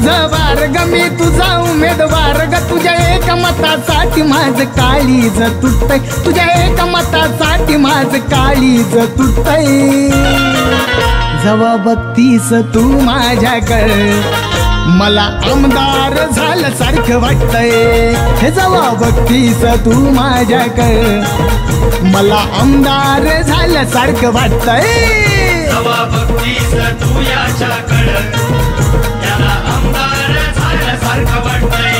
तुझं वार ग मी तुझा उमेदवार ग तुझ्या एका मतासाठी माझं काळीज तुटतंय तुझ्या एका मतासाठी माझं काळीज तुटतंय जेव्हा बघतीस तू माझ्याकडे मला आमदार झाल्यासारखं वाटतंय हे जेव्हा बघतीस तू माझ्याकडे मला आमदार झाल्यासारखं वाटतंय जेव्हा बघतीस तू याच्याकडं त्याला आमदार झाल्यासारखं वाटतंय